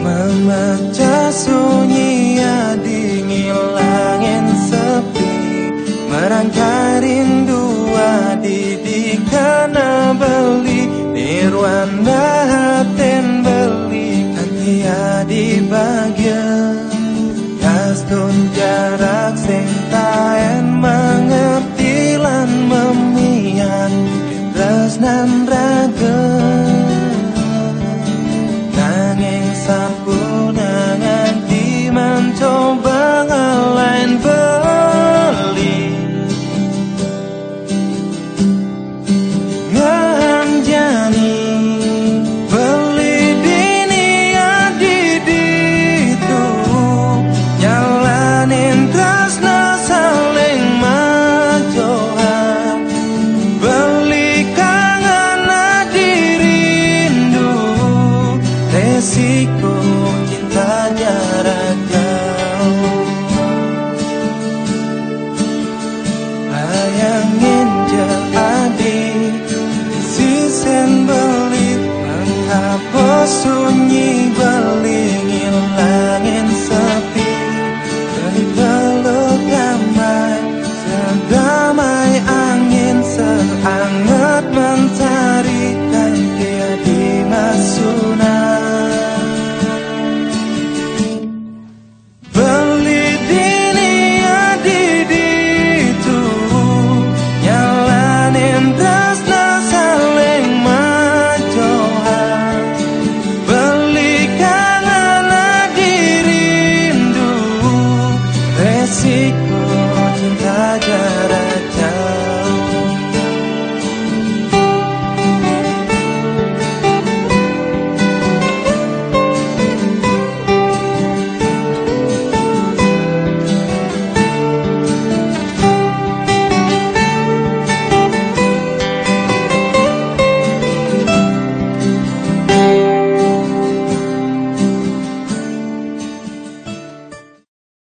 memecah sunyi di ngilangin sepi, merangkai rindu di kana beli nirwana haten beli kantia di bagian kastun jarak sing taen mengerti lan memian tresnan raga nanging sampuna nganti mencoba ngelain beli nganjani beli dini adiditu nyalanin tresna saling majohan beli kangen adirindu resiko cinta jarak jauh bayangin jadi sisen beli menghapus sunyi beli